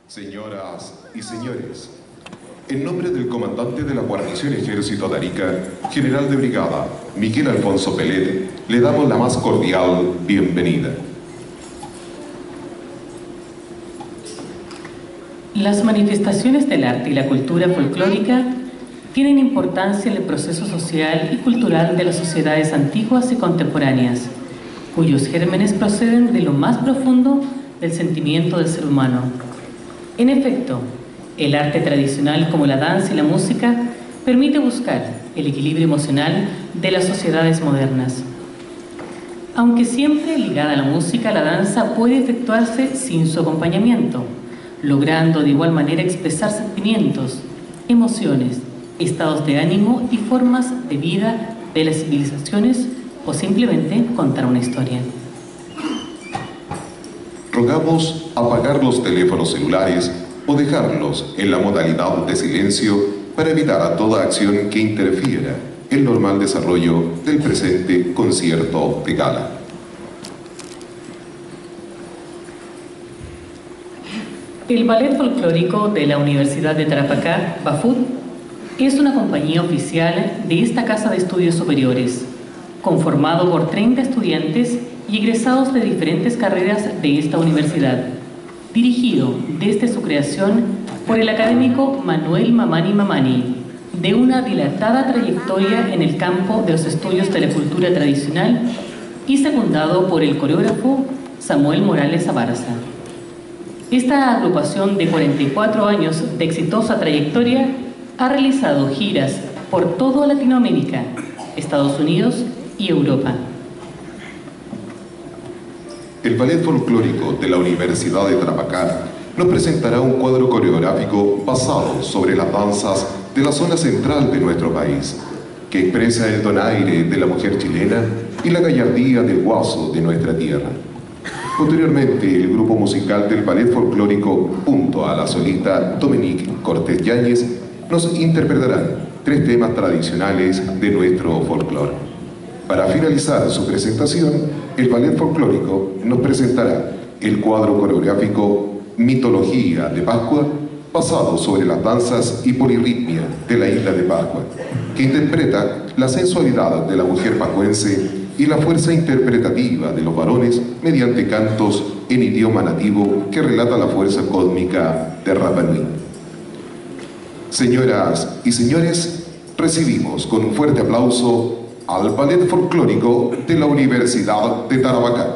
Señoras y señores, en nombre del comandante de la guarnición Ejército de Arica, general de brigada Miguel Alfonso Pelet, le damos la más cordial bienvenida. Las manifestaciones del arte y la cultura folclórica tienen importancia en el proceso social y cultural de las sociedades antiguas y contemporáneas, cuyos gérmenes proceden de lo más profundo del sentimiento del ser humano. En efecto, el arte tradicional como la danza y la música permite buscar el equilibrio emocional de las sociedades modernas. Aunque siempre ligada a la música, la danza puede efectuarse sin su acompañamiento, logrando de igual manera expresar sentimientos, emociones, estados de ánimo y formas de vida de las civilizaciones o simplemente contar una historia. Rogamos apagar los teléfonos celulares o dejarlos en la modalidad de silencio para evitar toda acción que interfiera en el normal desarrollo del presente concierto de gala. El Ballet Folclórico de la Universidad de Tarapacá, BAFUT, es una compañía oficial de esta Casa de Estudios Superiores, conformado por 30 estudiantes y egresados de diferentes carreras de esta universidad, dirigido desde su creación por el académico Manuel Mamani Mamani, de una dilatada trayectoria en el campo de los estudios de la cultura tradicional y secundado por el coreógrafo Samuel Morales Abarza. Esta agrupación de 44 años de exitosa trayectoria ha realizado giras por toda Latinoamérica, Estados Unidos y Europa. El Ballet Folclórico de la Universidad de Tarapacá nos presentará un cuadro coreográfico basado sobre las danzas de la zona central de nuestro país, que expresa el donaire de la mujer chilena y la gallardía del guaso de nuestra tierra. Posteriormente, el grupo musical del Ballet Folclórico, junto a la solista Dominique Cortés Yáñez, nos interpretarán 3 temas tradicionales de nuestro folclore. Para finalizar su presentación, el Ballet Folclórico nos presentará el cuadro coreográfico Mitología de Pascua, basado sobre las danzas y polirritmia de la isla de Pascua, que interpreta la sensualidad de la mujer pascuense y la fuerza interpretativa de los varones mediante cantos en idioma nativo que relata la fuerza cósmica de Rapa Nui. Señoras y señores, recibimos con un fuerte aplauso al Ballet Folclórico de la Universidad de Tarapacá.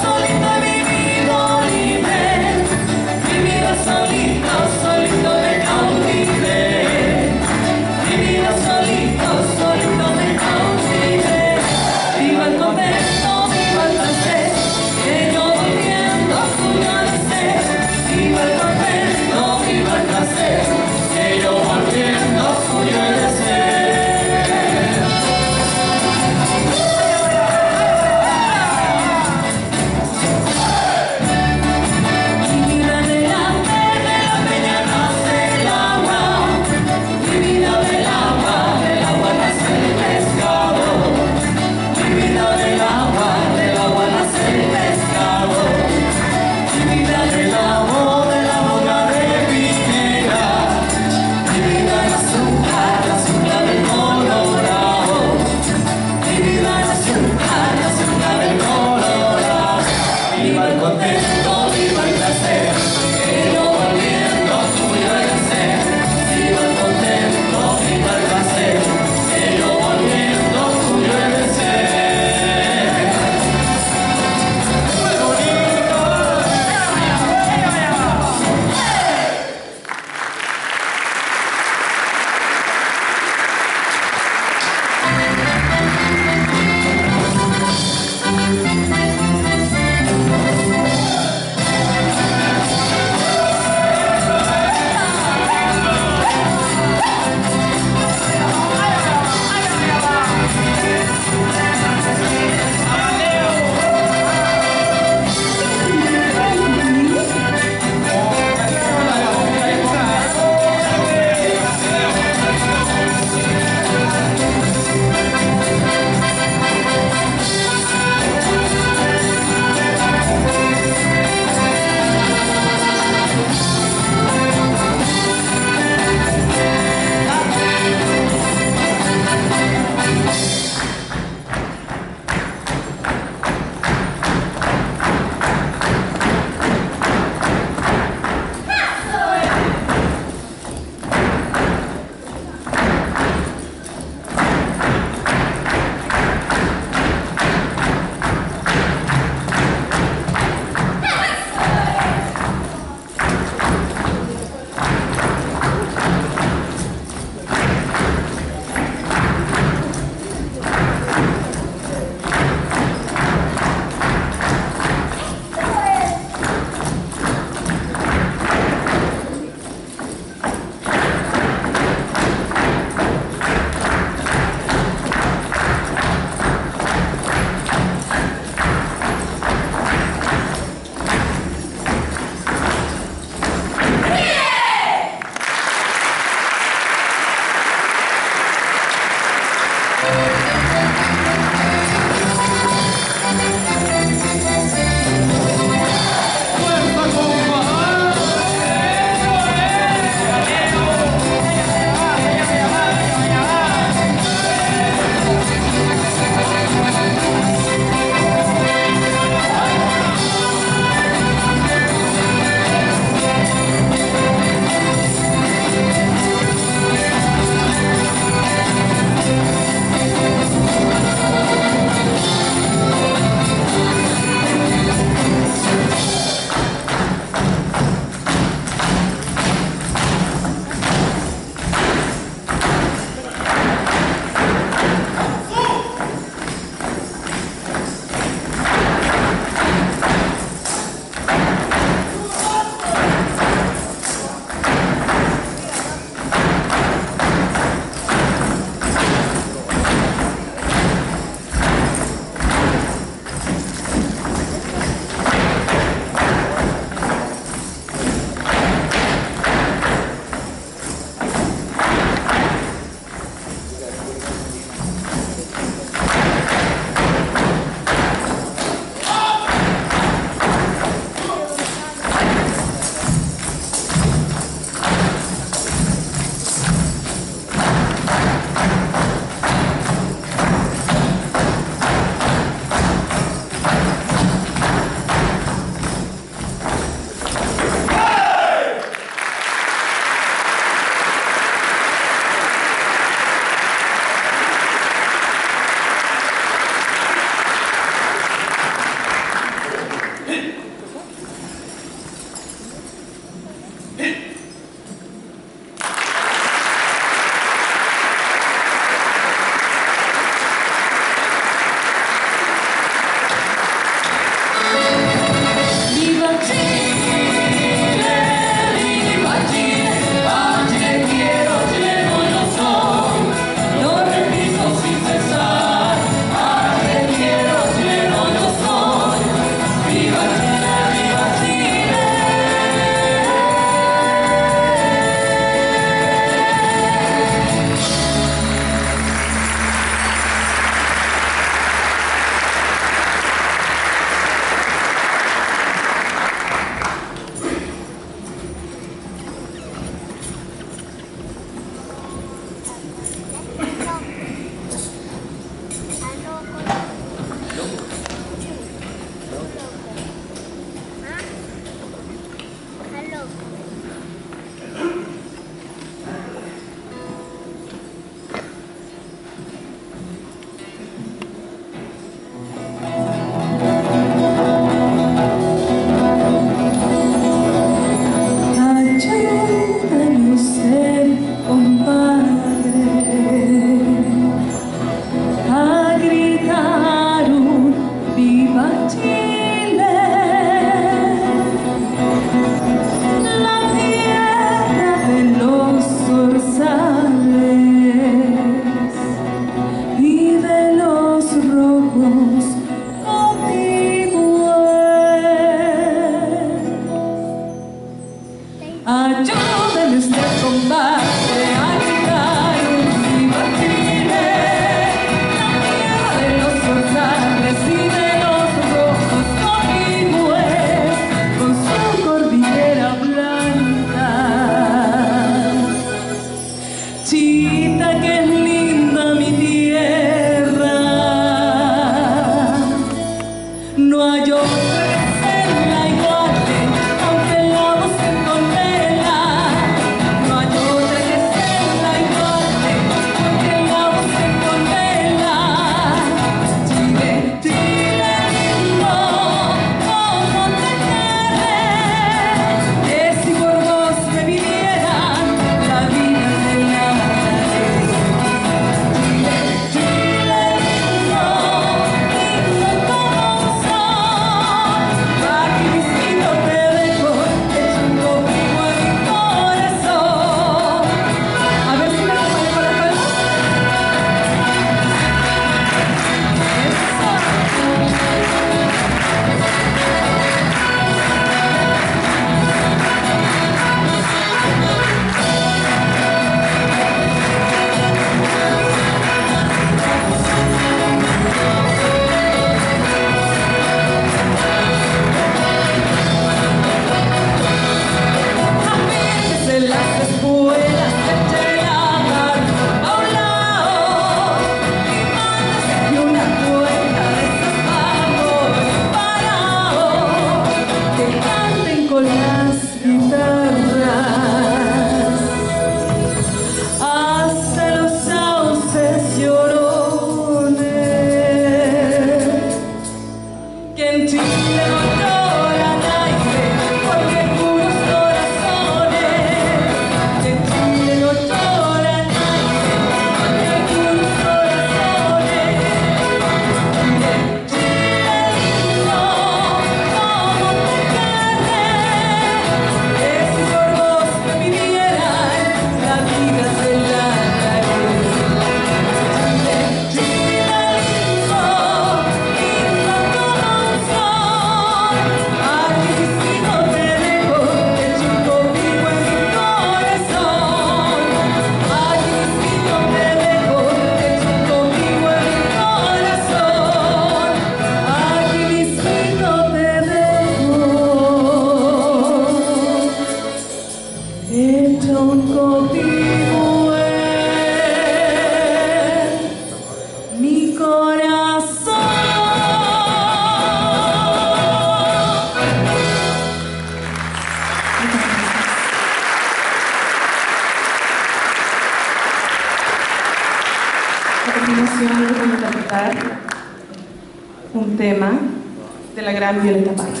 A continuación les voy a interpretar un tema de la gran Violeta Parra.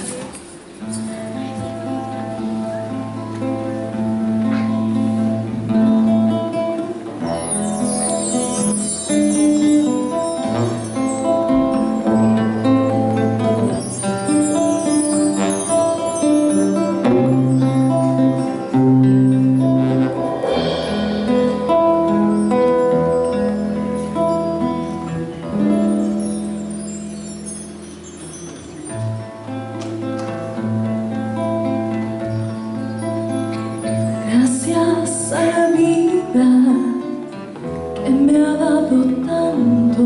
Gracias a la vida que me ha dado tanto,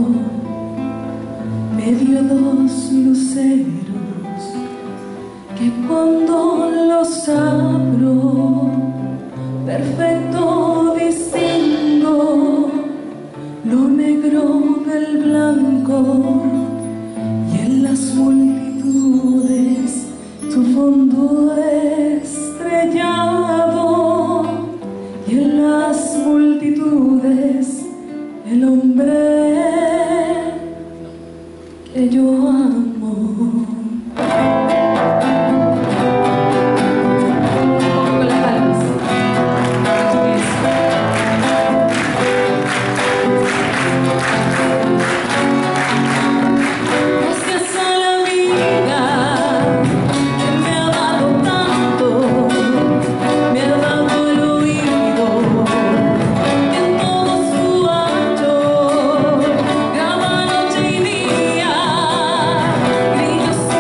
me dio dos luceros que cuando los abro perfecto distingo lo negro del blanco y en las multitudes tu fondo estrellado y en las multitudes el hombre que yo amo. Con las palmas. Gracias a la vida que me ha dado tanto, me ha dado el oído en todo su ancho, graba noche y día, grillos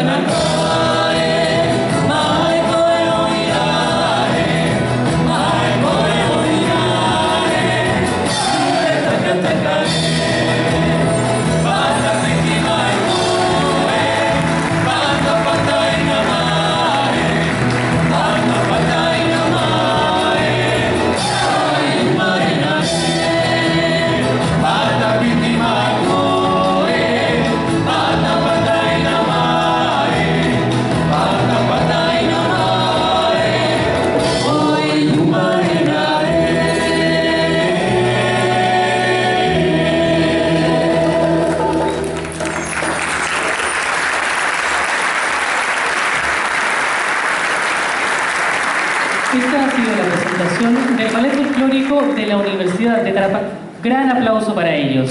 Esta ha sido la presentación del ballet folclórico de la Universidad de Tarapacá. Gran aplauso para ellos.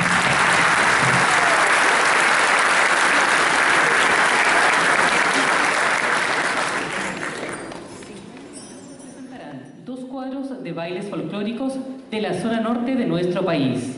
Presentarán dos cuadros de bailes folclóricos de la zona norte de nuestro país.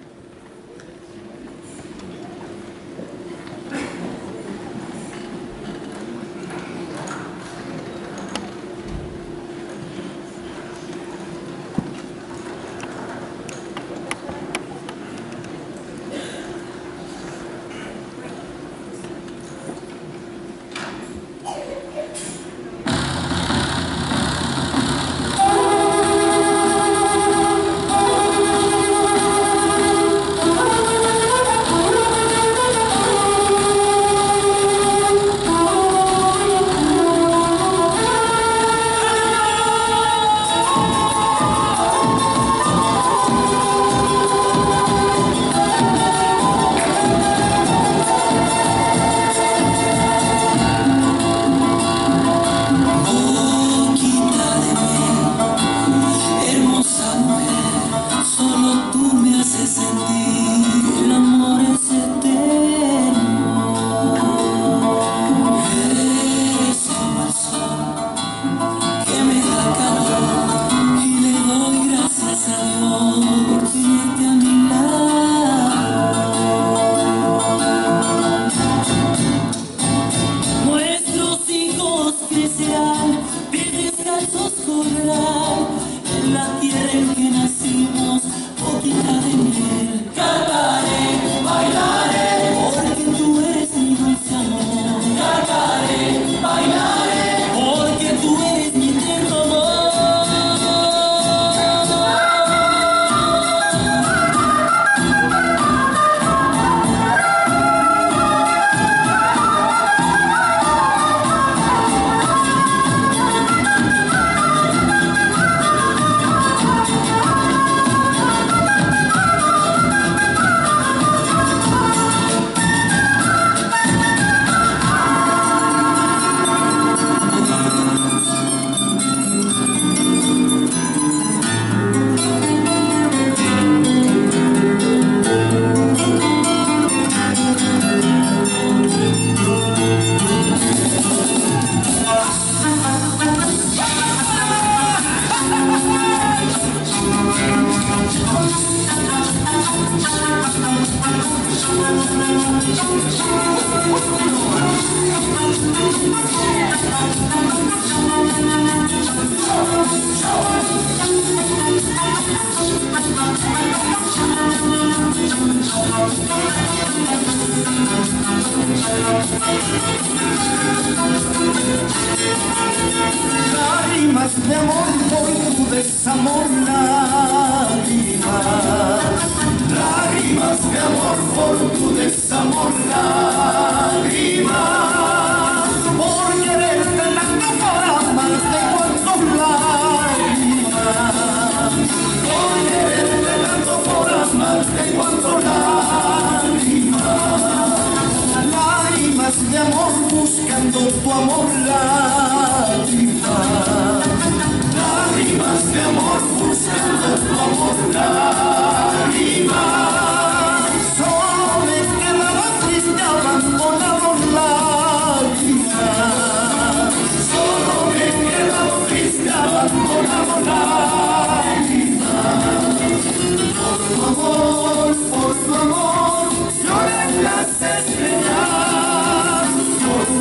Lágrimas de amor por tu desamor, lágrimas. Lágrimas de amor por tu desamor, lágrimas. Por quererte tanto, por amarte cuánto, lágrimas. Por quererte tanto, por amarte cuánto, lágrimas. Lágrimas de amor buscando tu amor, lágrimas. Lágrimas de amor buscando tu amor, lágrimas. Solo me quedaba triste abandonado, lágrimas. Solo me quedaba triste abandonado, lágrimas. Por tu amor, lloran las estrellas. Por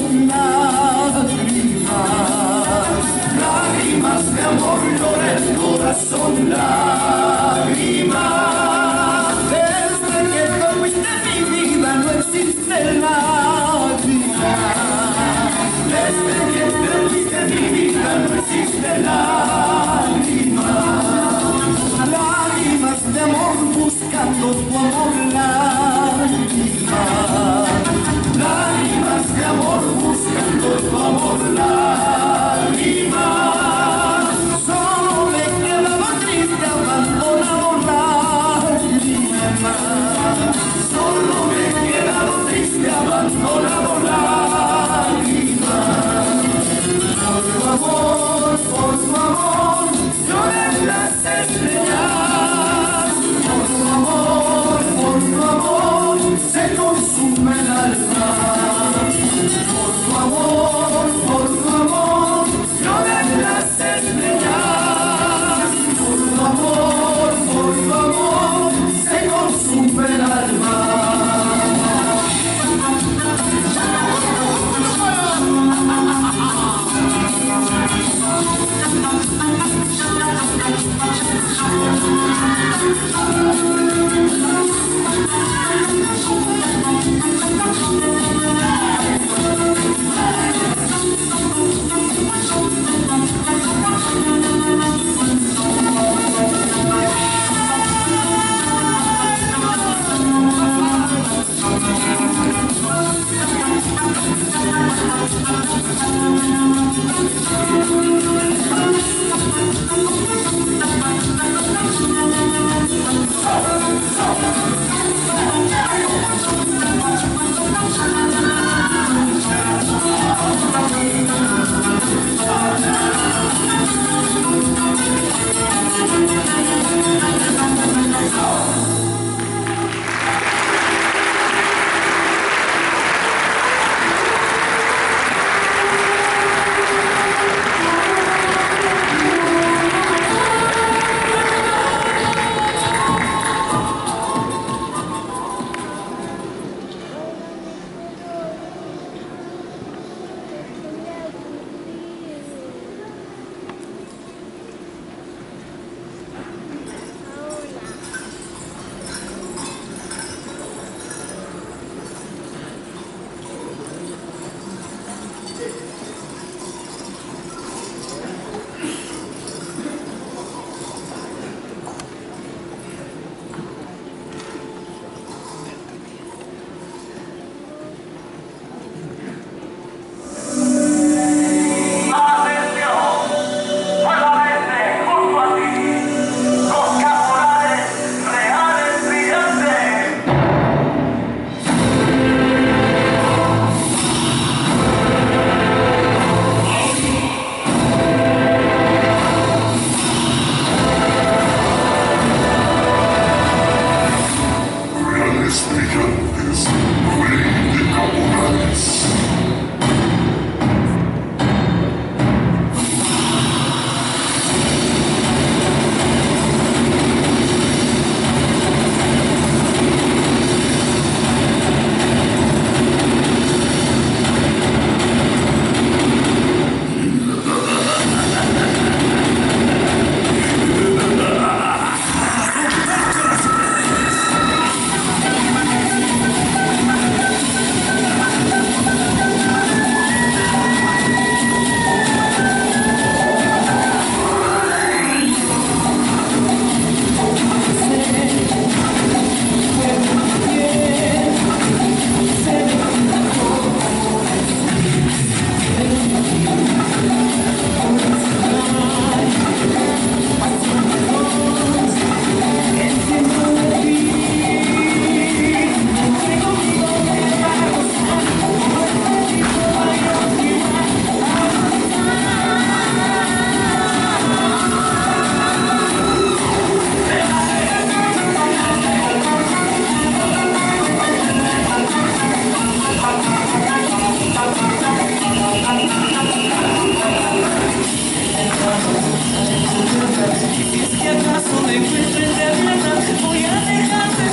son lágrimas, lágrimas de amor, llora el corazón, lágrimas. Desde que te fuiste mi vida no existe lágrimas, desde que te fuiste mi vida no existe lágrimas, lágrimas de amor buscando tu amor, lágrimas, lágrimas de amor buscando tu amor, lágrimas. Solo me he quedado triste, abandonado, lágrimas. Solo me he quedado triste, abandonado, lágrimas. Por tu amor, lloran las estrellas. Por tu amor, se consume el alma. Por tu amor, lloran las estrellas. Por tu amor, se consume el alma.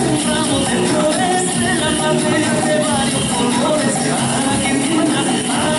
de varios colores, para que entiendas,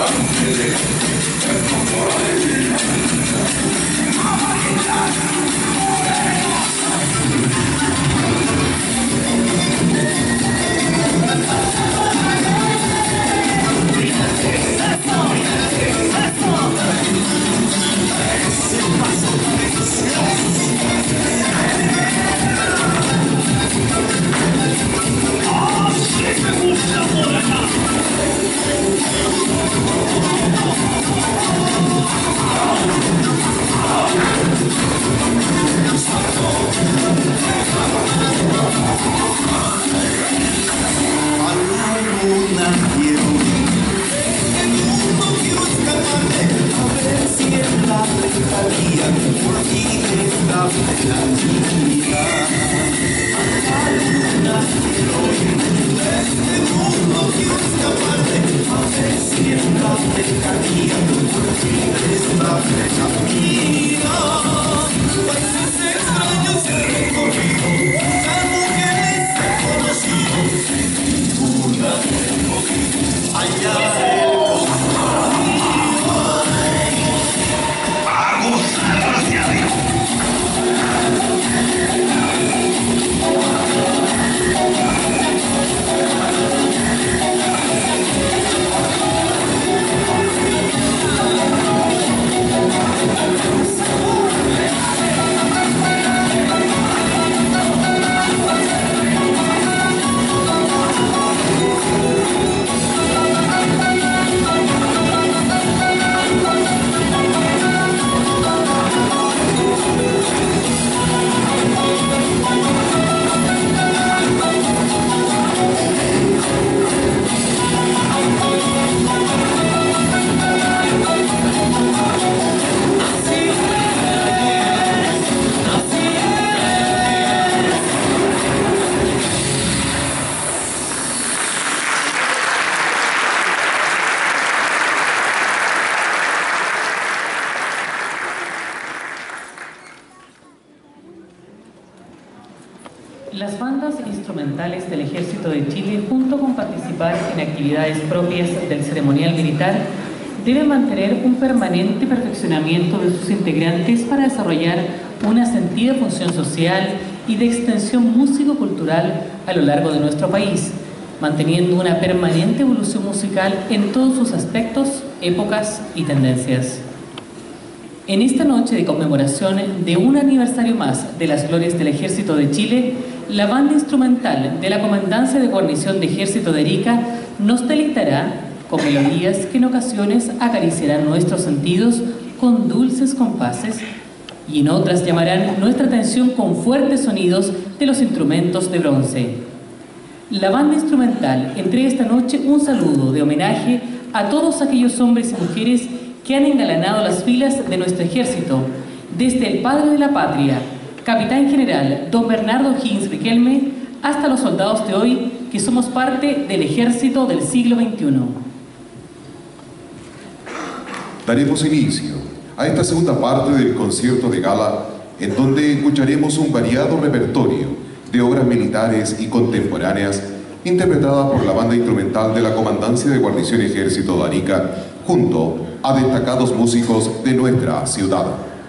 Las bandas instrumentales del Ejército de Chile, junto con participar en actividades propias del ceremonial militar, deben mantener un permanente perfeccionamiento de sus integrantes para desarrollar una sentida función social y de extensión músico-cultural a lo largo de nuestro país, manteniendo una permanente evolución musical en todos sus aspectos, épocas y tendencias. En esta noche de conmemoración de un aniversario más de las glorias del Ejército de Chile, la banda instrumental de la Comandancia de Guarnición de Ejército de Arica nos deleitará con melodías que en ocasiones acariciarán nuestros sentidos con dulces compases y en otras llamarán nuestra atención con fuertes sonidos de los instrumentos de bronce. La banda instrumental entrega esta noche un saludo de homenaje a todos aquellos hombres y mujeres que han engalanado las filas de nuestro ejército, desde el padre de la patria, Capitán General Don Bernardo Higgins Riquelme, hasta los soldados de hoy que somos parte del ejército del siglo XXI. Daremos inicio a esta segunda parte del concierto de gala, en donde escucharemos un variado repertorio de obras militares y contemporáneas interpretada por la banda instrumental de la Comandancia de Guarnición Ejército de Arica, junto a destacados músicos de nuestra ciudad.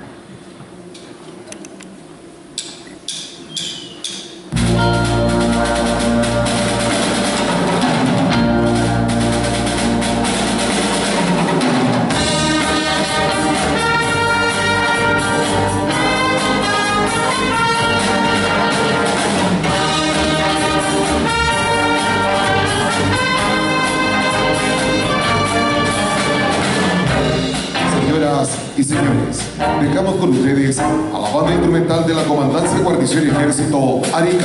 Y señores, dejamos con ustedes a la banda instrumental de la Comandancia de Guarnición Ejército Arica.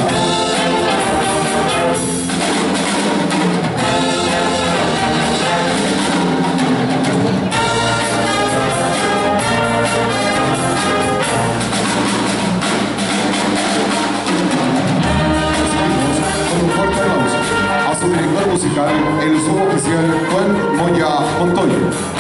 Seguimos con un fuerte aplauso a su director musical, el suboficial Juan Moya Montoya.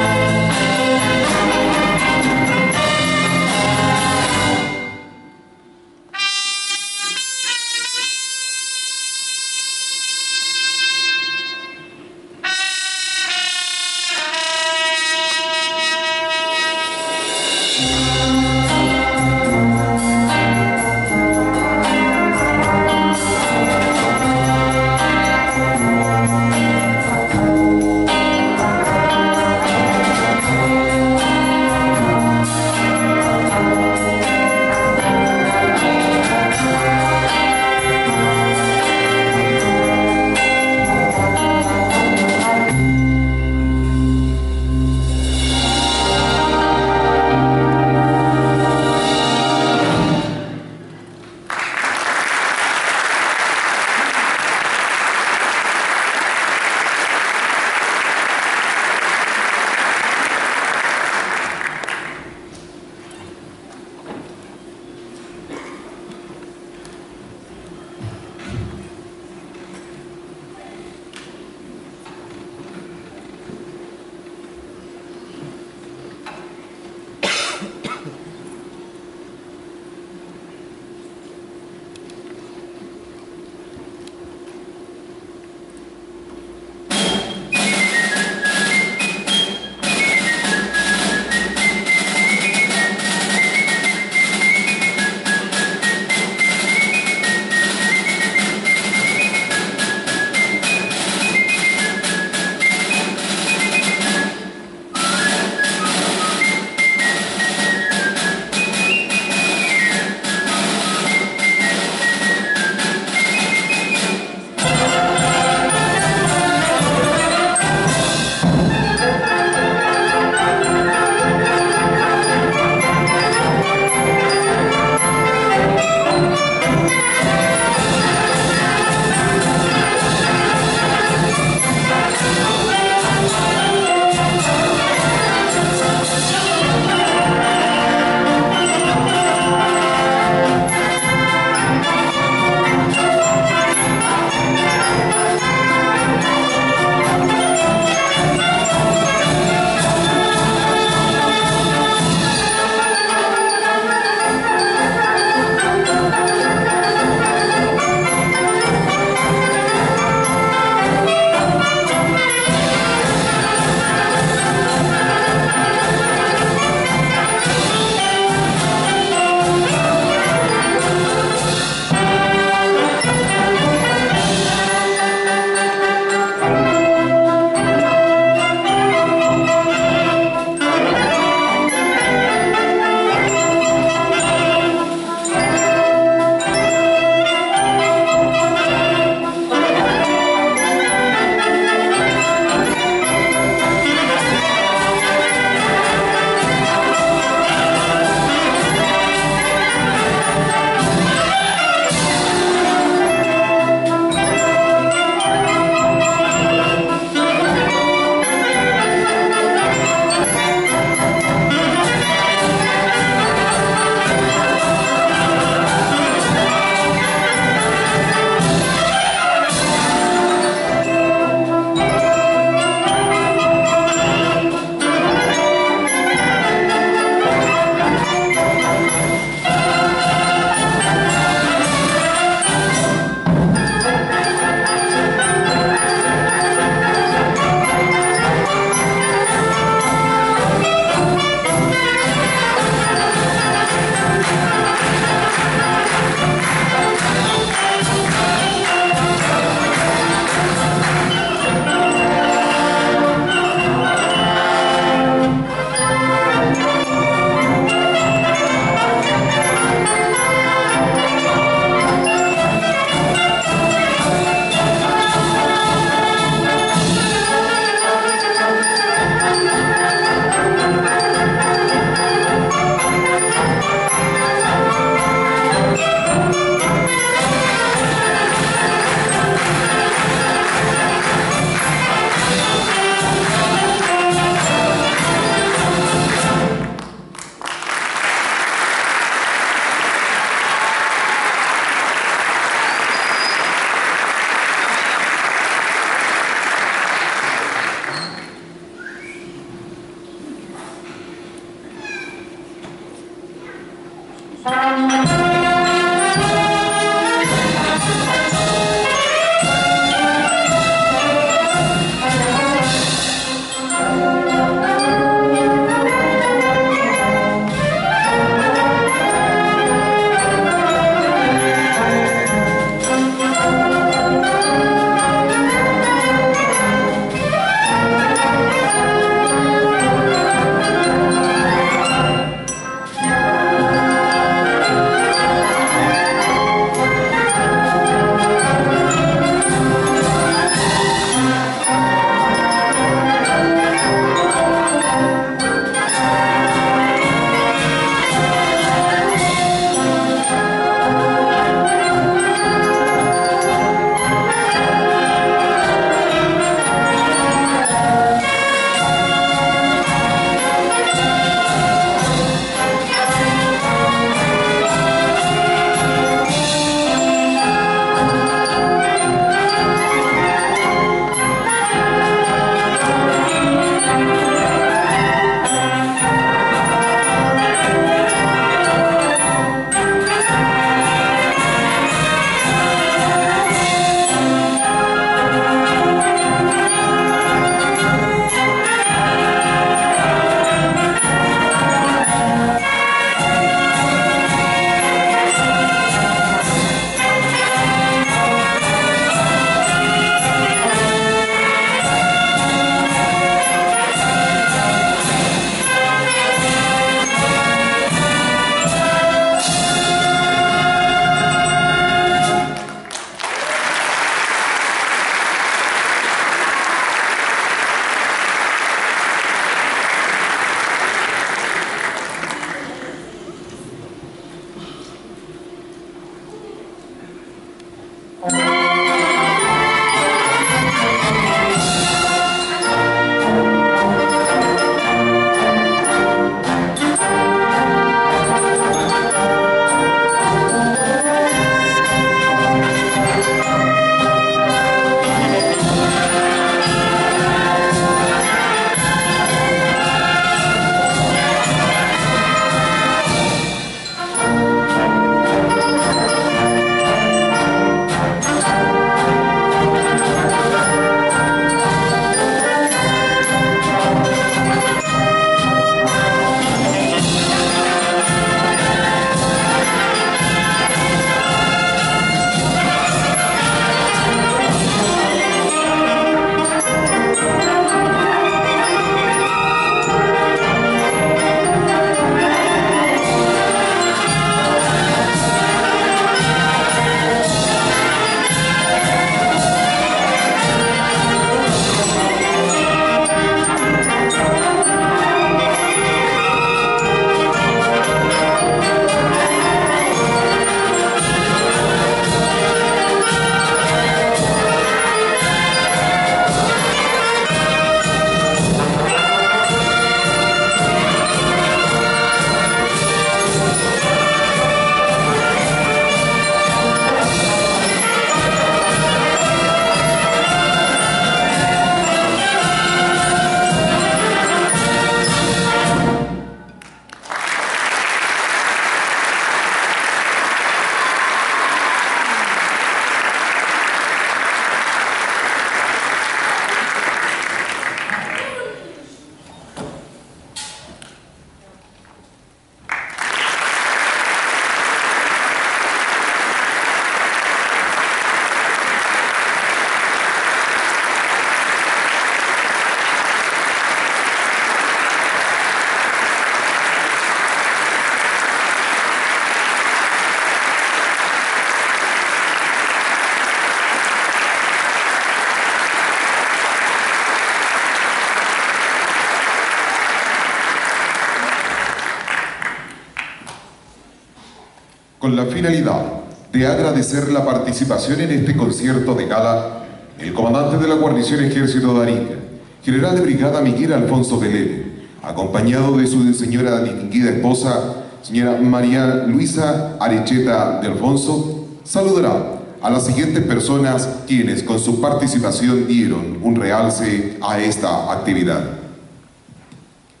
Con la finalidad de agradecer la participación en este concierto de gala, el comandante de la guarnición Ejército de Arica, general de brigada Miguel Alfonso Velere, acompañado de su señora distinguida esposa, señora María Luisa Arecheta de Alfonso, saludará a las siguientes personas quienes con su participación dieron un realce a esta actividad.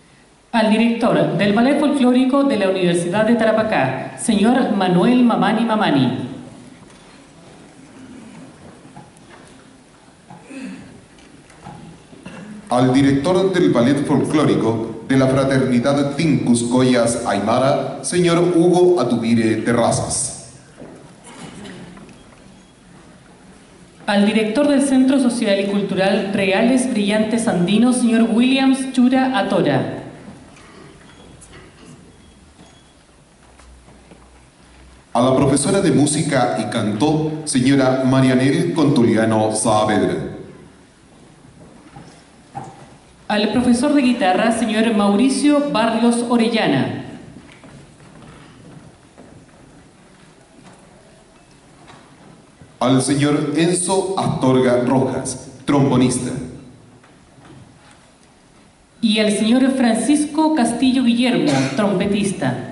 Al director del Ballet Folclórico de la Universidad de Tarapacá, señor Manuel Mamani Mamani. Al director del Ballet Folclórico de la Fraternidad Tincus Collas Aymara, señor Hugo Atubire Terrazas. Al director del Centro Social y Cultural Reales Brillantes Andinos, señor Williams Chura Atora. A la profesora de música y canto, señora Marianel Contuliano Saavedra. Al profesor de guitarra, señor Mauricio Barrios Orellana. Al señor Enzo Astorga Rojas, trombonista. Y al señor Francisco Castillo Guillermo, trompetista.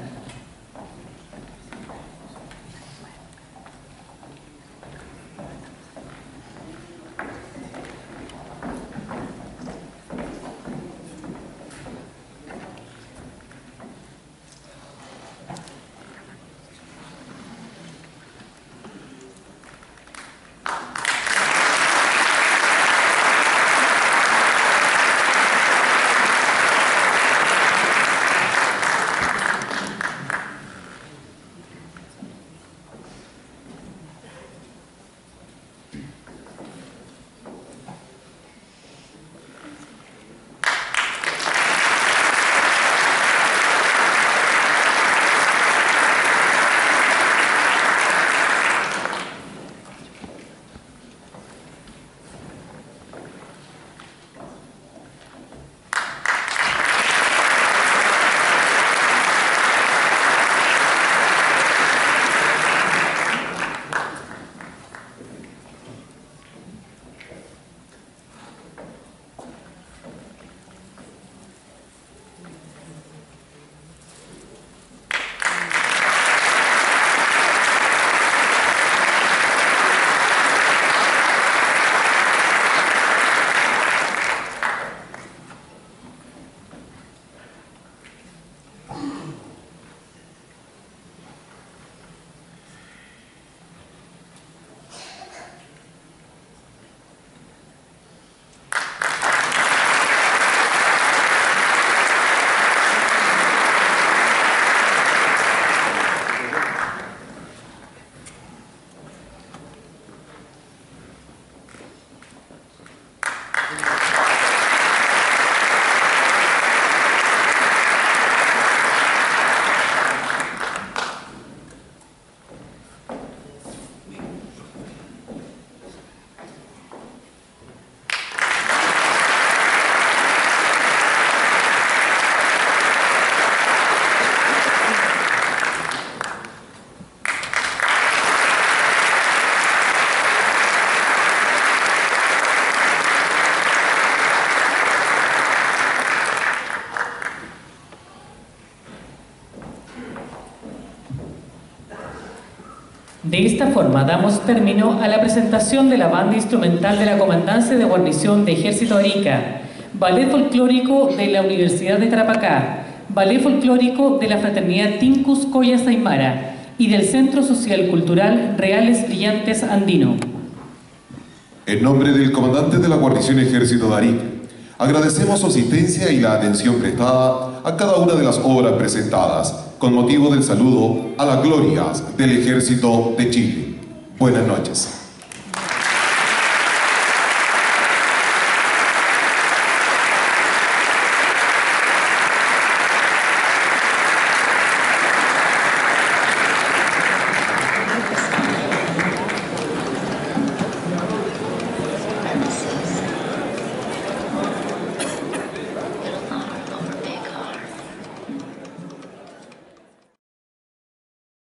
De esta forma damos término a la presentación de la banda instrumental de la Comandancia de Guarnición de Ejército Arica, Ballet Folclórico de la Universidad de Tarapacá, Ballet Folclórico de la Fraternidad Tincus Collas Aymara y del Centro Social Cultural Reales Brillantes Andino. En nombre del comandante de la Guarnición Ejército de Arica, agradecemos su asistencia y la atención prestada a cada una de las obras presentadas con motivo del saludo a las glorias del Ejército de Chile. Buenas noches.